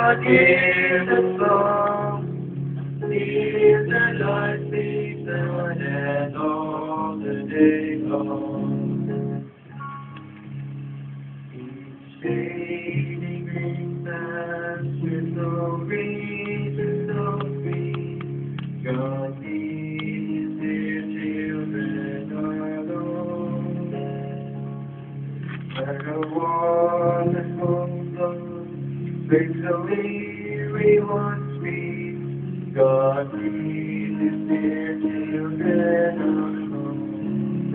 God gave the song, is the light season and all the day long. Each fading green path with no reason, no peace. God needs His children alone. Like a wonderful love, makes a weary one sweet. God leads His dear children alone.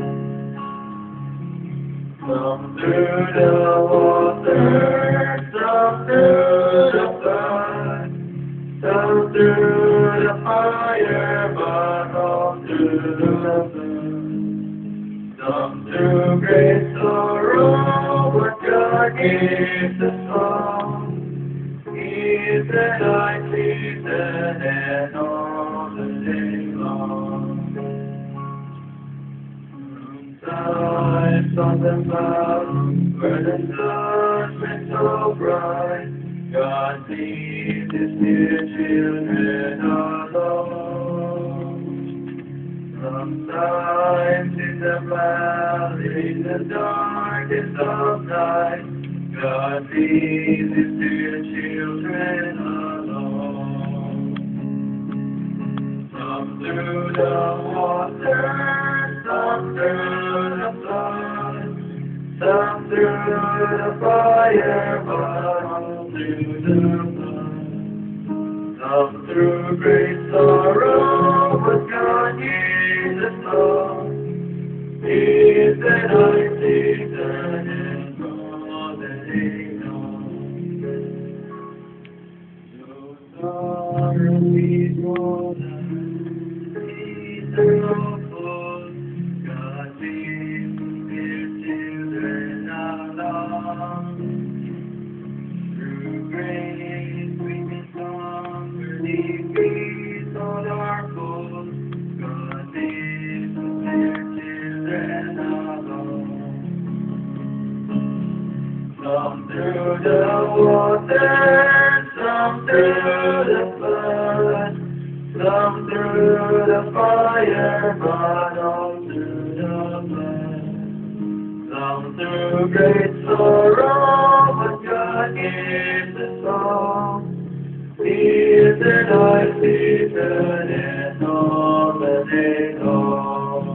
Some through the water, some through the flood, some through the fire, but all through the blood. Some through great sorrow, but God gives the song. Is the night season and all the day long. Sometimes on the mountain where the sun shines so bright, God leads His dear children alone. Sometimes in the valley, the darkest of night, God leads His dear children alone. Some through the water, some through the flood, some through the fire, but all through the blood. Some through great sorrow, but God gives the song. Is the night season and all the day long. So sorrow is water, peace and hopeful. God leads His children along. Through grace we can conquer these beasts all are full. God leads His children along. Some through the water, some through the flood, some through the fire, but all through the blood. Some through great sorrow, but God gives the song. He is the night season and all the day long.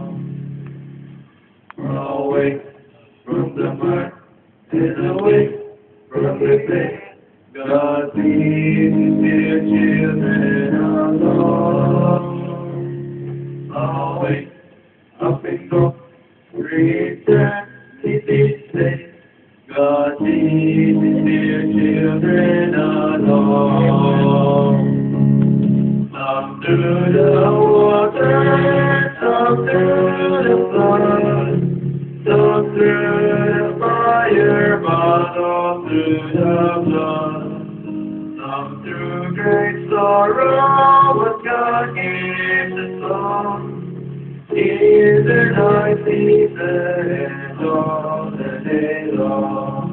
Awake from the mud, and awake from the pain. God leads His dear children alone. Awake, up and go, return, be safe. God leads His dear children alone. Some through the water, some through the flood, some through the fire, but all through the blood. Some through great sorrow, but God gives the song. He is the night season and all the day long.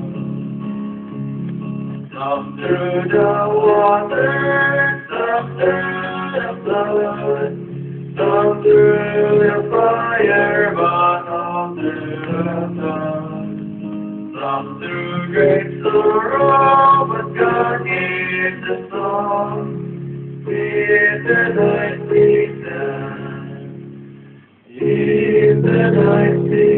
Some through the water, some through the blood, some through the fire, but all through the blood. Some through great sorrow, but God gives the song. He is the night season. He is the night season.